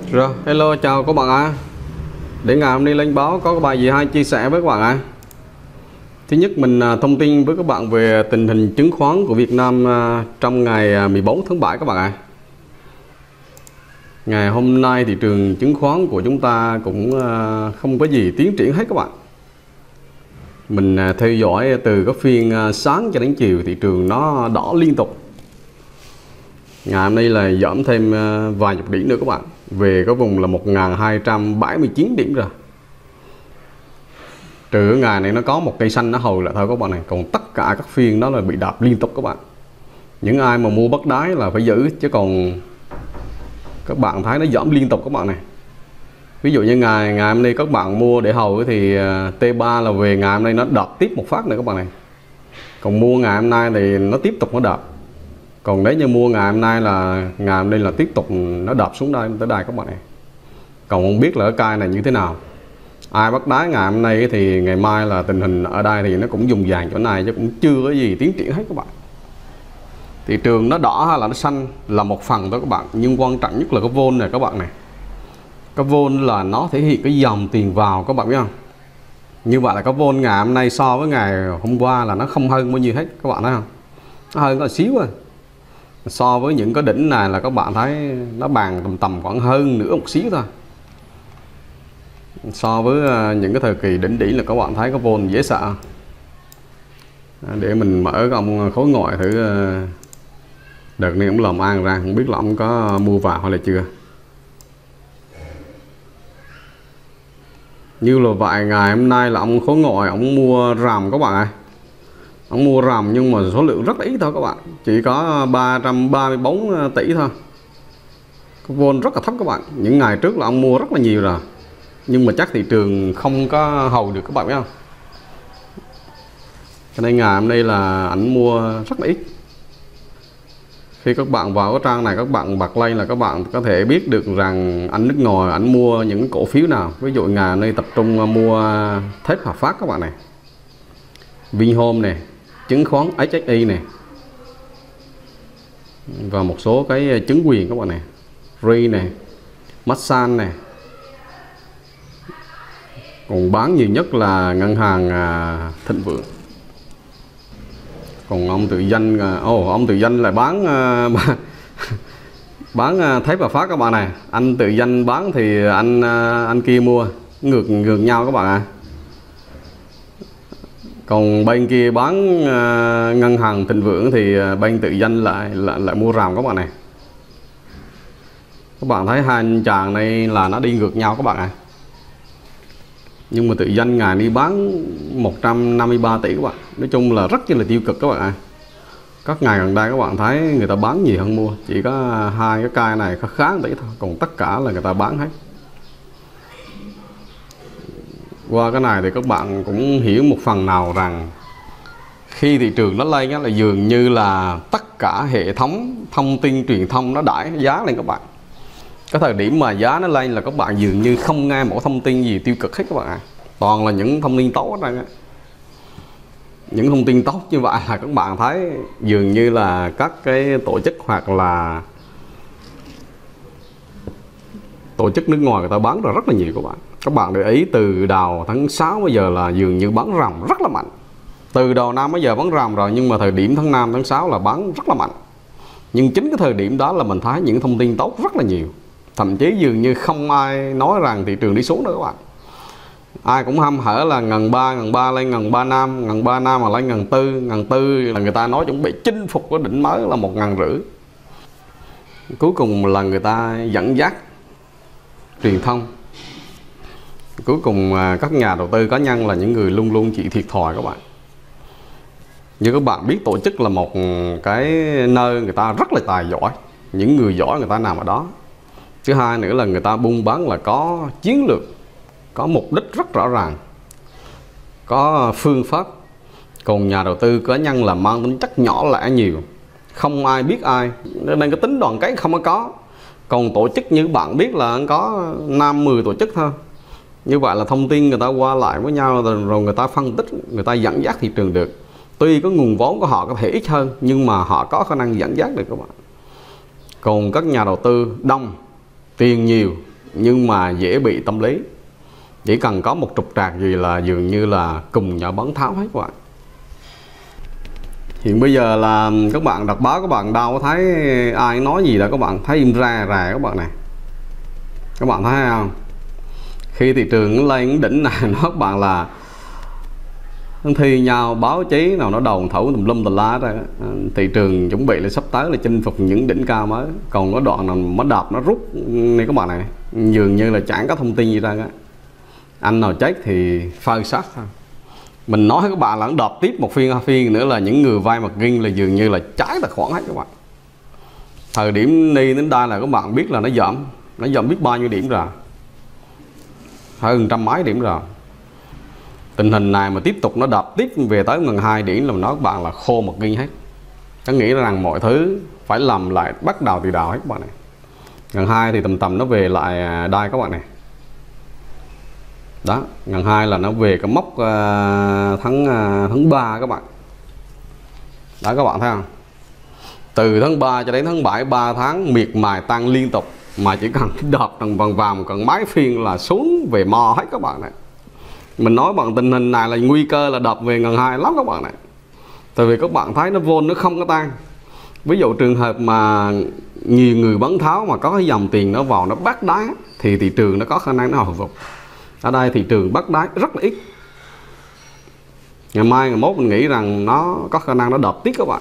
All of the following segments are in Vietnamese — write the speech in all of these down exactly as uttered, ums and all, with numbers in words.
Rồi, hello chào các bạn ạ. À. Để ngày hôm nay lên báo có cái bài gì hay chia sẻ với các bạn ạ. À. Thứ nhất mình thông tin với các bạn về tình hình chứng khoán của Việt Nam trong ngày mười bốn tháng bảy các bạn ạ. À. Ngày hôm nay thị trường chứng khoán của chúng ta cũng không có gì tiến triển hết các bạn. Mình theo dõi từ cái phiên sáng cho đến chiều thị trường nó đỏ liên tục. Ngày hôm nay là giảm thêm vài chục điểm nữa các bạn. Về cái vùng là một nghìn hai trăm bảy mươi chín điểm rồi. Trừ ngày này nó có một cây xanh nó hồi lại thôi các bạn này. Còn tất cả các phiên đó là bị đạp liên tục các bạn. Những ai mà mua bắt đáy là phải giữ. Chứ còn các bạn thấy nó giảm liên tục các bạn này. Ví dụ như ngày ngày hôm nay các bạn mua để hầu thì T ba là về ngày hôm nay nó đạp tiếp một phát nữa các bạn này. Còn mua ngày hôm nay thì nó tiếp tục nó đạp. Còn nếu như mua ngày hôm nay là ngày hôm nay là tiếp tục nó đạp xuống đây tới đây các bạn này. Còn không biết là cái cây này như thế nào. Ai bắt đáy ngày hôm nay thì ngày mai là tình hình ở đây thì nó cũng dùng vàng chỗ này chứ cũng chưa có gì tiến triển hết các bạn. Thị trường nó đỏ hay là nó xanh là một phần thôi các bạn, nhưng quan trọng nhất là cái vol này các bạn này. Cái vol là nó thể hiện cái dòng tiền vào các bạn biết không? Như vậy là cái vol ngày hôm nay so với ngày hôm qua là nó không hơn bao nhiêu hết các bạn thấy không? Nó hơn có xíu à. So với những cái đỉnh này là các bạn thấy nó bằng tầm tầm khoảng hơn nữa một xíu thôi. So với những cái thời kỳ đỉnh đỉ là các bạn thấy có vol dễ sợ. Để mình mở cái ông khối ngoại thử. Đợt này cũng làm ăn ra, không biết là ông có mua vào hay là chưa. Như là vài ngày hôm nay là ông khối ngoại ông mua rầm các bạn ơi. Ông mua rầm nhưng mà số lượng rất là ít thôi các bạn. Chỉ có ba trăm ba mươi bốn tỷ thôi. Cái vol rất là thấp các bạn. Những ngày trước là ông mua rất là nhiều rồi. Nhưng mà chắc thị trường không có hầu được các bạn biết không. Cho nên ngày hôm nay là ảnh mua rất là ít. Khi các bạn vào cái trang này các bạn bật lên là các bạn có thể biết được rằng anh nước ngoài ảnh mua những cổ phiếu nào. Ví dụ ngày hôm nay tập trung mua thép Hòa Phát các bạn này, Vinhome này, chứng khoán ét ét i này, và một số cái chứng quyền các bạn này, Ri này, Masan này. Còn bán nhiều nhất là ngân hàng Thịnh Vượng. Còn ông tự danh, oh, ông tự danh lại bán bán thép Hòa Phát các bạn này. Anh tự danh bán thì anh anh kia mua ngược ngược nhau các bạn ạ. À. Còn bên kia bán uh, ngân hàng Thịnh Vượng thì bên tự danh lại lại, lại mua ròng các bạn này. Các bạn thấy hai anh chàng này là nó đi ngược nhau các bạn ạ. À. Nhưng mà tự danh ngày đi bán một trăm năm mươi ba tỷ các bạn. Nói chung là rất là tiêu cực các bạn ạ. À. Các ngày gần đây các bạn thấy người ta bán nhiều hơn mua. Chỉ có hai cái cây này khá khá tỷ thôi. Còn tất cả là người ta bán hết. Qua cái này thì các bạn cũng hiểu một phần nào rằng khi thị trường nó lên là dường như là tất cả hệ thống thông tin truyền thông nó đẩy giá lên các bạn. Cái thời điểm mà giá nó lên là các bạn dường như không nghe một thông tin gì tiêu cực hết các bạn ạ. Toàn là những thông tin tốt đó. Những thông tin tốt như vậy là các bạn thấy dường như là các cái tổ chức hoặc là tổ chức nước ngoài người ta bán ra rất là nhiều các bạn. Các bạn để ý từ đầu tháng sáu bây giờ là dường như bán ròng rất là mạnh. Từ đầu năm bây giờ bán ròng rồi, nhưng mà thời điểm tháng năm, tháng sáu là bán rất là mạnh. Nhưng chính cái thời điểm đó là mình thấy những thông tin tốt rất là nhiều. Thậm chí dường như không ai nói rằng thị trường đi xuống nữa các bạn. Ai cũng hăm hở là ngàn ba, ngàn ba lên ngàn ba năm, ngàn ba năm mà lên ngàn tư, ngàn tư là người ta nói chuẩn bị chinh phục cái đỉnh mới là một ngàn rưỡi. Cuối cùng là người ta dẫn dắt truyền thông. Cuối cùng các nhà đầu tư cá nhân là những người luôn luôn chịu thiệt thòi các bạn. Như các bạn biết tổ chức là một cái nơi người ta rất là tài giỏi. Những người giỏi người ta nằm ở đó. Thứ hai nữa là người ta buôn bán là có chiến lược, có mục đích rất rõ ràng, có phương pháp. Còn nhà đầu tư cá nhân là mang tính chất nhỏ lẻ nhiều, không ai biết ai, nên cái tính đoàn kết không có. Còn tổ chức như bạn biết là có năm mười tổ chức thôi. Như vậy là thông tin người ta qua lại với nhau rồi, rồi người ta phân tích, người ta dẫn dắt thị trường được. Tuy có nguồn vốn của họ có thể ít hơn, nhưng mà họ có khả năng dẫn dắt được các bạn. Còn các nhà đầu tư đông, tiền nhiều, nhưng mà dễ bị tâm lý. Chỉ cần có một trục trặc gì là dường như là cùng nhau bắn tháo hết các bạn. Hiện bây giờ là các bạn đọc báo, các bạn đâu thấy ai nói gì đâu, các bạn thấy im ra rà các bạn này. Các bạn thấy không? Khi thị trường lên đỉnh này nó các bạn là thi nhau báo chí nào nó đồn thấu tùm lum tùm lá ra. Thị trường chuẩn bị là sắp tới là chinh phục những đỉnh cao mới. Còn có đoạn nào mới đạp nó rút này các bạn này, dường như là chẳng có thông tin gì ra cả. Anh nào chết thì phơi xác thôi. Mình nói với các bạn là đạp tiếp một phiên hai phiên nữa là những người vay mặt ginh là dường như là trái tài khoản hết các bạn. Thời điểm đi đến đây là các bạn biết là nó giảm, nó giảm biết bao nhiêu điểm rồi, hơn trăm mấy điểm rồi. Tình hình này mà tiếp tục nó đạp tiếp về tới gần hai điểm là nói các bạn là khô một ginh hết. Tôi nghĩ rằng mọi thứ phải làm lại bắt đầu từ đầu hết các bạn này. Gần hai thì tầm tầm nó về lại đai các bạn này. Đó, gần hai là nó về cái mốc uh, tháng uh, tháng ba các bạn. Đó các bạn thấy không? Từ tháng ba cho đến tháng bảy, ba tháng miệt mài tăng liên tục, mà chỉ cần đợt thằng vòng vòng cần mấy phiên là xuống về mò hết các bạn này. Mình nói bằng tình hình này là nguy cơ là đập về gần hai lắm các bạn này. Tại vì các bạn thấy nó vôn nó không có tăng. Ví dụ trường hợp mà nhiều người bắn tháo mà có cái dòng tiền nó vào nó bắt đáy thì thị trường nó có khả năng nó hồi phục. Ở đây thị trường bắt đáy rất là ít. Ngày mai ngày mốt mình nghĩ rằng nó có khả năng nó đập tiếp các bạn.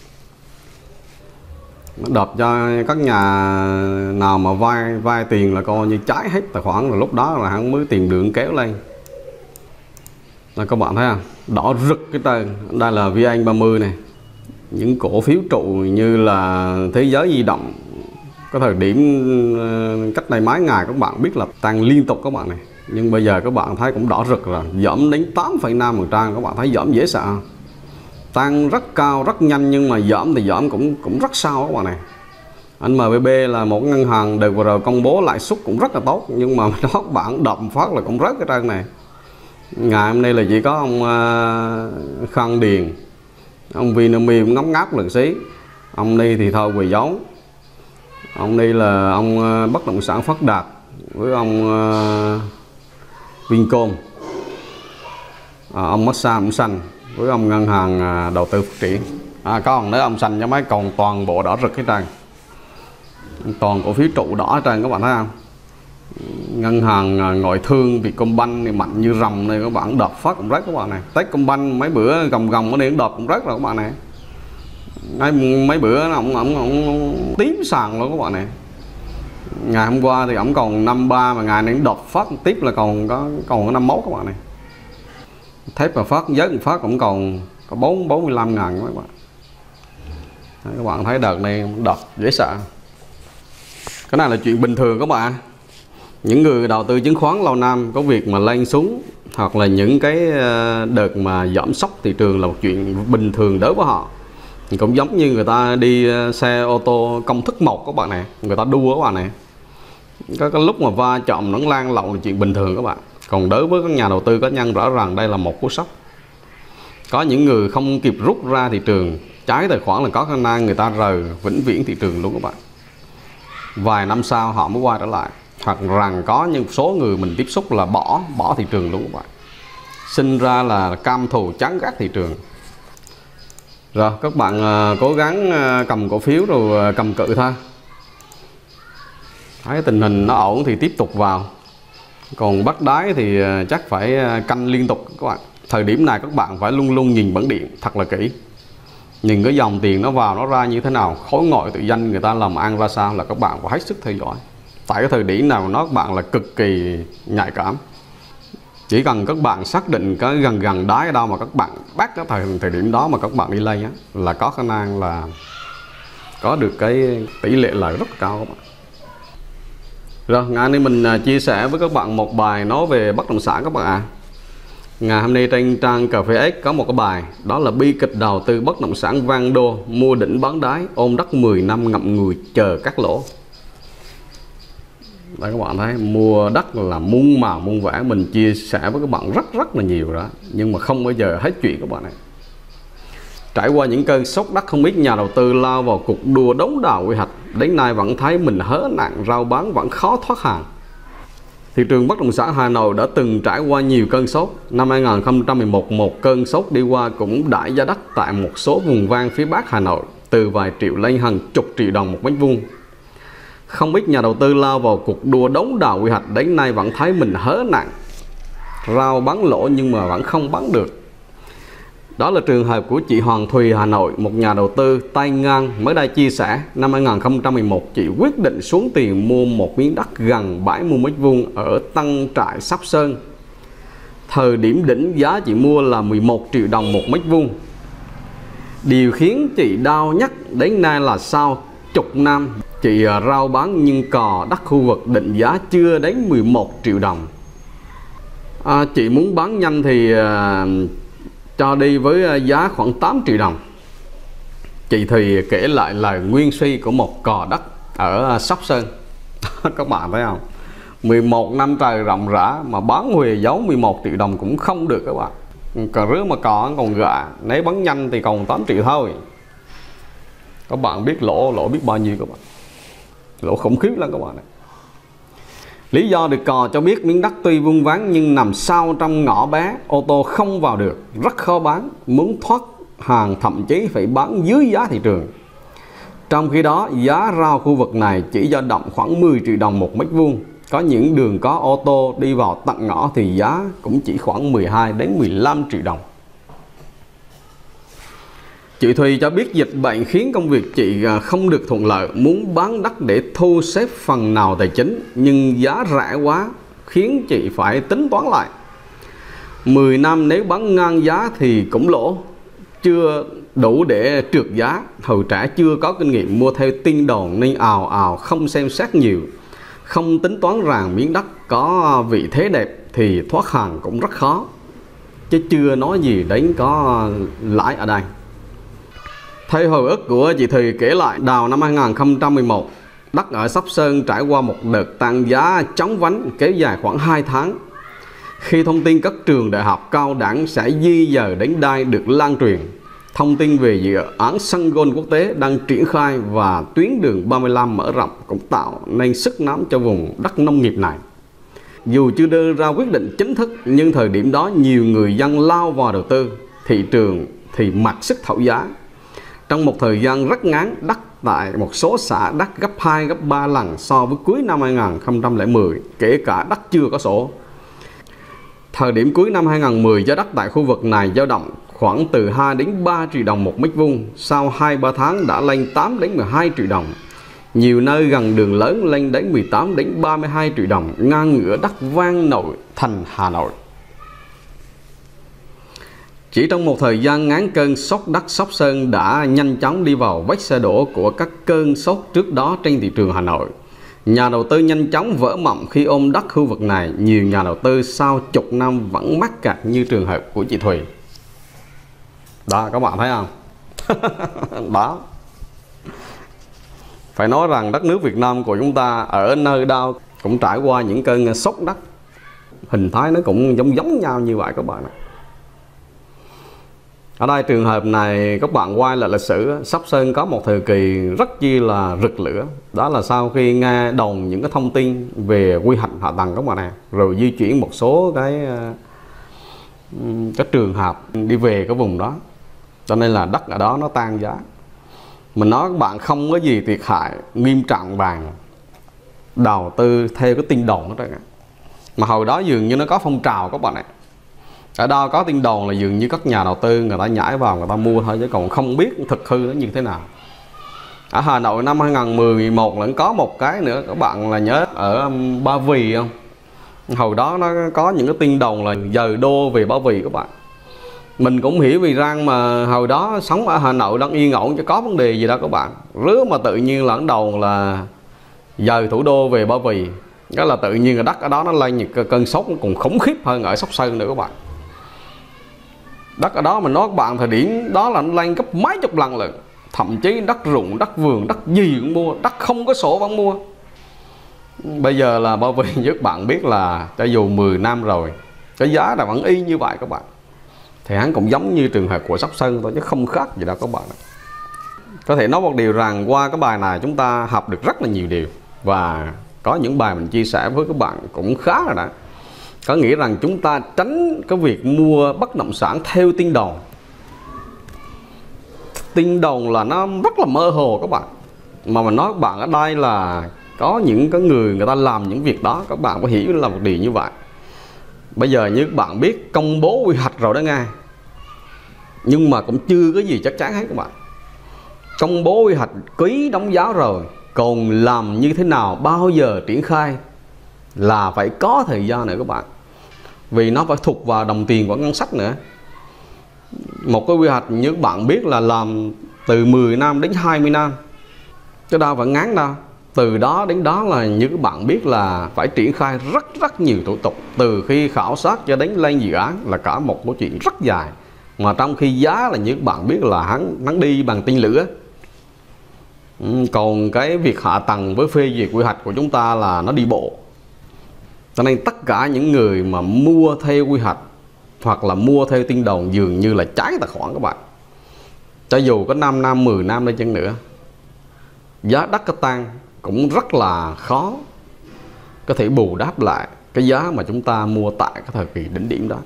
Nó đập cho các nhà nào mà vay vay tiền là coi như trái hết tài khoản, rồi lúc đó là hắn mới tìm đường kéo lên. Đây các bạn thấy không? Đỏ rực cái tên. Đây là vê en ba mươi này. Những cổ phiếu trụ như là Thế Giới Di Động, có thời điểm cách đây mấy ngày các bạn biết là tăng liên tục các bạn này. Nhưng bây giờ các bạn thấy cũng đỏ rực rồi, giảm đến tám phẩy năm phần trăm. Các bạn thấy giảm dễ sợ, tăng rất cao rất nhanh, nhưng mà giảm thì giảm cũng cũng rất sao các bạn này. Anh em vê bê là một ngân hàng đợt vừa rồi công bố lãi suất cũng rất là tốt, nhưng mà nó bạn đập phát là cũng rớt cái trang này. Ngày hôm nay là chỉ có ông uh, Khang Điền, ông Vinamilk ngóng ngáp lần xí, ông đi thì thôi về giấu. Ông đi là ông uh, bất động sản Phát Đạt với ông uh, Vincom, à, ông Massam ông xanh với ông ngân hàng uh, đầu tư phát triển. À, có ông đấy ông xanh cho mấy, còn toàn bộ đỏ rực cái trang, toàn cổ phiếu trụ đỏ trang các bạn thấy không? Ngân hàng ngoại thương Vietcombank này mạnh như rồng này các bạn, đợt phát cũng rớt các bạn này. Techcombank mấy bữa gồng gồng ở đây đợt cũng rớt rồi các bạn này. Mấy, mấy bữa ông ông ông tím sàn luôn các bạn này. Ngày hôm qua thì ổng còn năm ba, mà ngày này đợt phát tiếp là còn có còn có năm mốt các bạn này. Thép và phát giới phát cũng còn có bốn bốn mươi lăm ngàn các bạn. Đấy, các bạn thấy đợt này đợt dễ sợ. Cái này là chuyện bình thường các bạn. Những người đầu tư chứng khoán lâu năm có việc mà lên xuống hoặc là những cái đợt mà giảm sốc thị trường là một chuyện bình thường đối với họ. Cũng giống như người ta đi xe ô tô công thức một các bạn này, người ta đua các bạn này, có cái lúc mà va chạm nó lan lộn là chuyện bình thường các bạn. Còn đối với các nhà đầu tư cá nhân rõ ràng đây là một cú sốc. Có những người không kịp rút ra thị trường, trái tài khoản là có khả năng người ta rời vĩnh viễn thị trường luôn các bạn. Vài năm sau họ mới quay trở lại. Hoặc rằng có những số người mình tiếp xúc là bỏ bỏ thị trường luôn các bạn. Sinh ra là cam thù chán ghét thị trường. Rồi các bạn uh, cố gắng uh, cầm cổ phiếu rồi uh, cầm cự thôi. Thấy tình hình nó ổn thì tiếp tục vào. Còn bắt đáy thì uh, chắc phải uh, canh liên tục các bạn. Thời điểm này các bạn phải luôn luôn nhìn bảng điện thật là kỹ. Nhìn cái dòng tiền nó vào nó ra như thế nào, khối ngoại tự danh người ta làm ăn ra sao là các bạn phải hết sức theo dõi. Tại cái thời điểm nào nó các bạn là cực kỳ nhạy cảm. Chỉ cần các bạn xác định cái gần gần đáy ở đâu mà các bạn bắt cái thời, thời điểm đó mà các bạn đi lên á, là có khả năng là có được cái tỷ lệ lời rất cao các bạn. Rồi ngày nay mình chia sẻ với các bạn một bài nói về bất động sản các bạn ạ. À. Ngày hôm nay trên trang cà phê X có một cái bài, đó là bi kịch đầu tư bất động sản vang đô, mua đỉnh bán đáy, ôm đất mười năm ngậm ngùi chờ cắt lỗ. Đây các bạn thấy, mua đất là muôn màu muôn vẻ, mình chia sẻ với các bạn rất rất là nhiều đó, nhưng mà không bao giờ hết chuyện các bạn này. Trải qua những cơn sốt đất, không ít nhà đầu tư lao vào cuộc đua đấu đào quy hoạch, đến nay vẫn thấy mình hớ nặng rau bán vẫn khó thoát hàng. Thị trường bất động sản Hà Nội đã từng trải qua nhiều cơn sốt. Năm hai nghìn không trăm mười một, một cơn sốt đi qua cũng đẩy giá đất tại một số vùng ven phía Bắc Hà Nội từ vài triệu lên hàng chục triệu đồng một mét vuông. Không ít nhà đầu tư lao vào cuộc đua đấu đào quy hoạch đến nay vẫn thấy mình hớ nặng, rao bán lỗ nhưng mà vẫn không bán được. Đó là trường hợp của chị Hoàng Thùy Hà Nội, một nhà đầu tư tay ngang mới đây chia sẻ năm hai nghìn không trăm mười một chị quyết định xuống tiền mua một miếng đất gần bảy mươi mét vuông ở Tân Trại Sóc Sơn. Thời điểm đỉnh giá chị mua là mười một triệu đồng một mét vuông. Điều khiến chị đau nhất đến nay là sau chục năm chị rao bán nhưng cò đất khu vực định giá chưa đến mười một triệu đồng. À, chị muốn bán nhanh thì à, cho đi với giá khoảng tám triệu đồng. Chị thì kể lại lời nguyên suy của một cò đất ở Sóc Sơn. Các bạn thấy không? mười một năm trời rộng rã mà bán huề giấu mười một triệu đồng cũng không được các bạn. Cò rứa mà cò còn gạ, nếu bán nhanh thì còn tám triệu thôi. Các bạn biết lỗ lỗ biết bao nhiêu các bạn. Lỗ khủng khiếp lắm các bạn này. Lý do được cò cho biết miếng đất tuy vuông vắn nhưng nằm sau trong ngõ bé, ô tô không vào được, rất khó bán, muốn thoát hàng thậm chí phải bán dưới giá thị trường. Trong khi đó giá rao khu vực này chỉ dao động khoảng mười triệu đồng một mét vuông. Có những đường có ô tô đi vào tận ngõ thì giá cũng chỉ khoảng mười hai đến mười lăm triệu đồng. Chị Thùy cho biết dịch bệnh khiến công việc chị không được thuận lợi, muốn bán đất để thu xếp phần nào tài chính, nhưng giá rẻ quá khiến chị phải tính toán lại. mười năm nếu bán ngang giá thì cũng lỗ, chưa đủ để trượt giá. Hồi trẻ chưa có kinh nghiệm mua theo tin đồn nên ào ào không xem xét nhiều, không tính toán rằng miếng đất có vị thế đẹp thì thoát hàng cũng rất khó, chứ chưa nói gì đến có lãi ở đây. Theo hồi ức của chị Thùy kể lại, đầu năm hai nghìn không trăm mười một, đất ở Sóc Sơn trải qua một đợt tăng giá chóng vánh kéo dài khoảng hai tháng. Khi thông tin các trường đại học cao đẳng sẽ di dời đến đây được lan truyền, thông tin về dự án sân golf quốc tế đang triển khai và tuyến đường ba mươi lăm mở rộng cũng tạo nên sức nóng cho vùng đất nông nghiệp này. Dù chưa đưa ra quyết định chính thức nhưng thời điểm đó nhiều người dân lao vào đầu tư, thị trường thì mặc sức thổi giá. Trong một thời gian rất ngắn, đất tại một số xã đất gấp hai, gấp ba lần so với cuối năm hai nghìn không trăm lẻ mười, kể cả đất chưa có sổ. Thời điểm cuối năm hai nghìn không trăm mười, giá đất tại khu vực này dao động khoảng từ hai đến ba triệu đồng một mét vuông, sau hai ba tháng đã lên tám đến mười hai triệu đồng. Nhiều nơi gần đường lớn lên đến mười tám đến ba mươi hai triệu đồng, ngang ngửa đất ven nội thành Hà Nội. Chỉ trong một thời gian ngắn, cơn sốt đất Sóc Sơn đã nhanh chóng đi vào vết xe đổ của các cơn sốt trước đó trên thị trường Hà Nội. Nhà đầu tư nhanh chóng vỡ mộng khi ôm đất khu vực này. Nhiều nhà đầu tư sau chục năm vẫn mắc kẹt như trường hợp của chị Thùy. Đó, các bạn thấy không? Đó. Phải nói rằng đất nước Việt Nam của chúng ta ở nơi đâu cũng trải qua những cơn sốt đất. Hình thái nó cũng giống giống nhau như vậy các bạn ạ. Ở đây trường hợp này các bạn quay lại lịch sử, Sóc Sơn có một thời kỳ rất chi là rực lửa. Đó là sau khi nghe đồn những cái thông tin về quy hoạch hạ tầng các bạn này, rồi di chuyển một số cái cái trường hợp đi về cái vùng đó, cho nên là đất ở đó nó tăng giá. Mình nói các bạn không có gì thiệt hại nghiêm trọng bằng đầu tư theo cái tin đồn đó. Mà hồi đó dường như nó có phong trào các bạn này. Ở đâu có tin đồn là dường như các nhà đầu tư người ta nhảy vào người ta mua thôi, chứ còn không biết thực hư nó như thế nào. Ở Hà Nội năm hai nghìn không trăm mười một vẫn có một cái nữa các bạn là nhớ ở Ba Vì không? Hồi đó nó có những cái tin đồn là dời đô về Ba Vì các bạn. Mình cũng hiểu vì rằng mà hồi đó sống ở Hà Nội đang yên ổn chứ có vấn đề gì đâu các bạn. Rứa mà tự nhiên là đầu là dời thủ đô về Ba Vì, cái là tự nhiên là đất ở đó nó lên những cơn sốt cũng khủng khiếp hơn ở Sóc Sơn nữa các bạn. Đất ở đó mình nói các bạn thời điểm đó là nó lên gấp mấy chục lần lận. Thậm chí đất ruộng, đất vườn, đất gì cũng mua, đất không có sổ vẫn mua. Bây giờ là Ba Vì với các bạn biết là cho dù mười năm rồi, cái giá là vẫn y như vậy các bạn. Thì hắn cũng giống như trường hợp của Sóc Sơn thôi chứ không khác gì đâu các bạn. Có thể nói một điều rằng qua cái bài này chúng ta học được rất là nhiều điều. Và có những bài mình chia sẻ với các bạn cũng khá rồi đó. Có nghĩa rằng chúng ta tránh cái việc mua bất động sản theo tin đồn. Tin đồn là nó rất là mơ hồ các bạn. Mà mình nói các bạn ở đây là có những cái người người ta làm những việc đó, các bạn có hiểu là một điều như vậy. Bây giờ như các bạn biết công bố quy hoạch rồi đó nghe, nhưng mà cũng chưa có gì chắc chắn hết các bạn. Công bố quy hoạch, ký đóng giá rồi, còn làm như thế nào, bao giờ triển khai là phải có thời gian nữa các bạn. Vì nó phải thuộc vào đồng tiền của ngân sách nữa. Một cái quy hoạch như các bạn biết là làm từ mười năm đến hai mươi năm, chứ đâu phải ngắn đâu. Từ đó đến đó là như các bạn biết là phải triển khai rất rất nhiều thủ tục. Từ khi khảo sát cho đến lên dự án là cả một câu chuyện rất dài. Mà trong khi giá là như các bạn biết là hắn, hắn đi bằng tên lửa. Còn cái việc hạ tầng với phê duyệt quy hoạch của chúng ta là nó đi bộ. Cho nên tất cả những người mà mua theo quy hoạch hoặc là mua theo tin đồn dường như là trái tài khoản các bạn. Cho dù có năm năm, mười năm lên chăng nữa, giá đất có tăng cũng rất là khó có thể bù đắp lại cái giá mà chúng ta mua tại cái thời kỳ đỉnh điểm đó.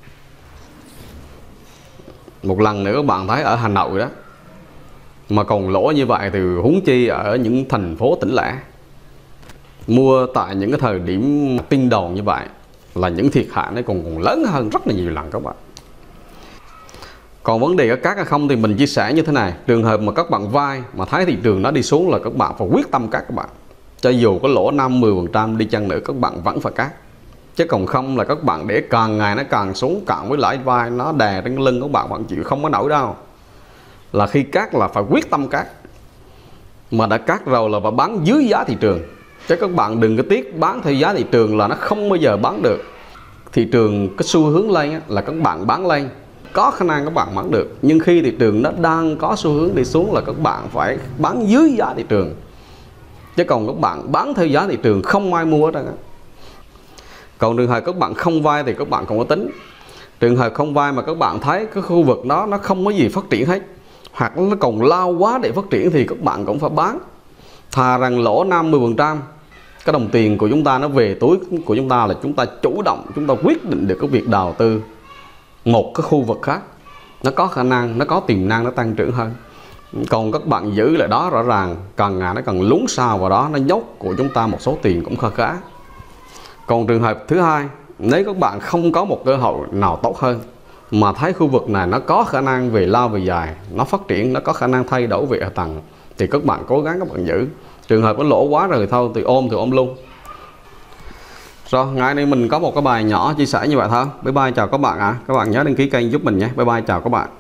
Một lần nữa các bạn thấy ở Hà Nội đó mà còn lỗ như vậy thì huống chi ở những thành phố tỉnh lẻ. Mua tại những cái thời điểm tin đồn như vậy là những thiệt hại nó còn, còn lớn hơn rất là nhiều lần các bạn. Còn vấn đề ở các hay không thì mình chia sẻ như thế này. Trường hợp mà các bạn vay mà thấy thị trường nó đi xuống là các bạn phải quyết tâm cắt các bạn. Cho dù có lỗ năm mười phần trăm đi chăng nữa các bạn vẫn phải cắt. Chứ còn không là các bạn để càng ngày nó càng xuống, cộng với lãi vai nó đè trên lưng các bạn vẫn chịu không có nổi đâu. Là khi cắt là phải quyết tâm cắt. Mà đã cắt rồi là phải bán dưới giá thị trường. Chứ các bạn đừng có tiếc bán theo giá thị trường là nó không bao giờ bán được. Thị trường cái xu hướng lên á, là các bạn bán lên, có khả năng các bạn bán được. Nhưng khi thị trường nó đang có xu hướng đi xuống là các bạn phải bán dưới giá thị trường. Chứ còn các bạn bán theo giá thị trường không ai mua hết. Còn trường hợp các bạn không vay thì các bạn không có tính. Trường hợp không vay mà các bạn thấy cái khu vực đó nó không có gì phát triển hết, hoặc nó còn lao quá để phát triển thì các bạn cũng phải bán. Thà rằng lỗ năm mươi phần trăm, cái đồng tiền của chúng ta nó về túi của chúng ta là chúng ta chủ động, chúng ta quyết định được cái việc đầu tư một cái khu vực khác, nó có khả năng, nó có tiềm năng nó tăng trưởng hơn. Còn các bạn giữ lại đó rõ ràng càng ngày nó càng lún sâu vào đó, nó nhốt của chúng ta một số tiền cũng khá khá. Còn trường hợp thứ hai, nếu các bạn không có một cơ hội nào tốt hơn mà thấy khu vực này nó có khả năng về lâu về dài, nó phát triển, nó có khả năng thay đổi về hạ tầng thì các bạn cố gắng các bạn giữ. Trường hợp có lỗ quá rồi thôi thì ôm thì ôm luôn. Rồi, ngày nay mình có một cái bài nhỏ chia sẻ như vậy thôi. Bye bye, chào các bạn ạ. À. Các bạn nhớ đăng ký kênh giúp mình nhé. Bye bye, chào các bạn.